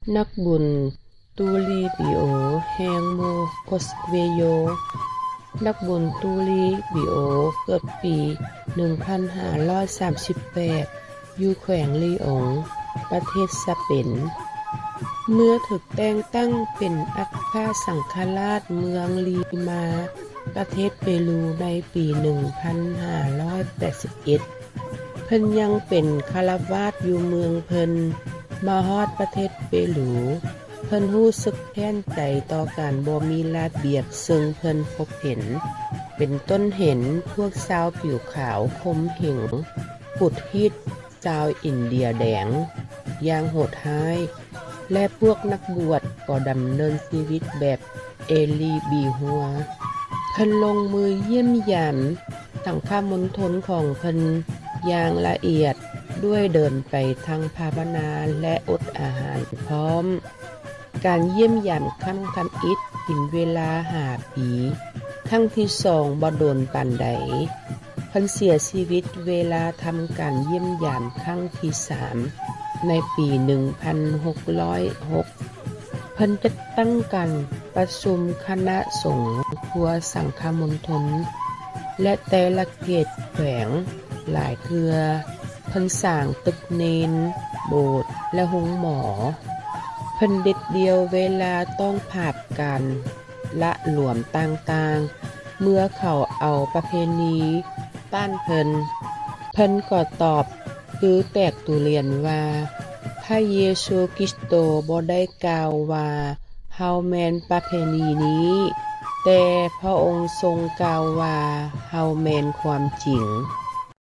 นักบุญตูลีบิโอแฮงโมโคสเวโยนักบุญตูลีบิโอเกิดปี 1538 อยู่แขวงลีองประเทศสเปนเมื่อถูกแต่งตั้งเป็นอัครสังฆราชเมืองลีมาประเทศเปรูในปี 1581 เพิ่นยังเป็นฆราวาสอยู่เมืองเพิ่นมาฮอดประเทศเปรูเพิ่นรู้สึกแค้นใจต่อการบ่มีระเบียบซึ่งเพิ่นพบเห็นเป็นต้นเห็นพวกชาวผิวขาวคมเหงปุดฮิตชาวอินเดียแดงอย่างโหดร้ายและพวกนักบวชก็ดำเนินชีวิตแบบเอลีบีฮัวเพิ่นลงมือเยี่ยมยามสังฆมณฑลของเพิ่นอย่างละเอียดด้วยเดินไปทางภาวนาและอดอาหารพร้อมการเยี่ยมยามคำอิฐกินเวลา5 ปีครั้งที่2บ่โดนปานใดเพิ่นเสียชีวิตเวลาทำการเยี่ยมยามครั้งที่3ในปี 1606 เพิ่นจัดตั้งการประชุมคณะสงฆ์ทั่วสังฆมณฑลและแต่ละเขตแขวงหลายเทื่อเพิ่นสร้างตึกเนนโบสถ์และโรงหมอเพิ่นเด็ดเดียวเวลาต้องภาพการละหลวมต่างๆเมื่อเขาเอาประเพณีต้านเพิ่นก็ตอบคือแตกตุเรียนว่าพระเยซูคริสโตบ่ได้กล่าวว่าเฮาแม่นประเพณีนี้แต่พระองค์ทรงกล่าวว่าเฮาแม่นความจริง